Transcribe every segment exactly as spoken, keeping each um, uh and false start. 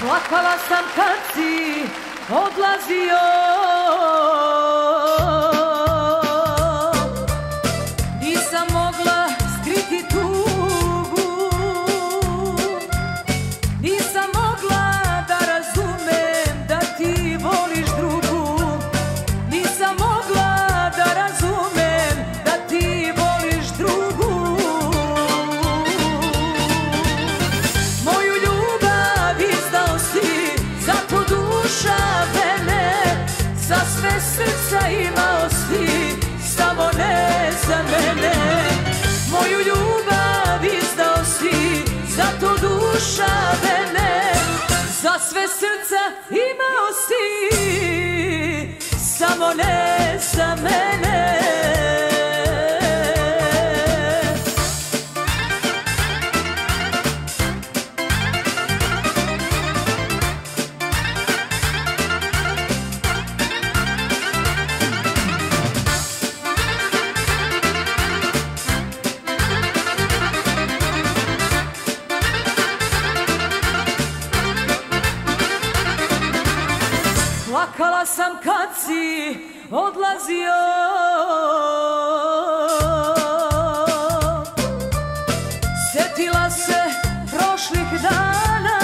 Plakala sam kad si odlazio, nisam mogla skriti tugu, nisam mogla da razumem da ti voliš drugu, nisam mogla da razumem da ti voliš drugu. Moju ljubav izdao si, zato duša mene, za sve srca imao si, samo ne za mene. Moju ljubav izdao si, zato duša mene, za sve srca imao si, samo ne za mene. Plakala sam kad si odlazio, sjetila se prošlih dana,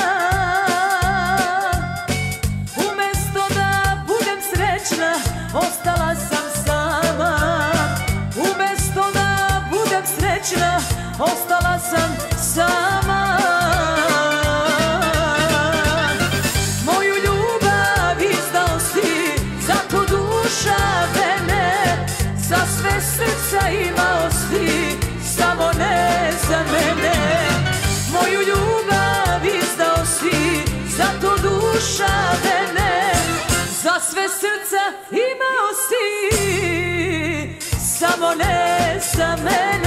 umesto da budem srećna, ostala sam sama. Umesto da budem srećna, ostala sam sama. Za sve srca imao si, samo ne za mene. Moju ljubav izdao si, zato duša mene, za sve srca imao si, samo ne za mene.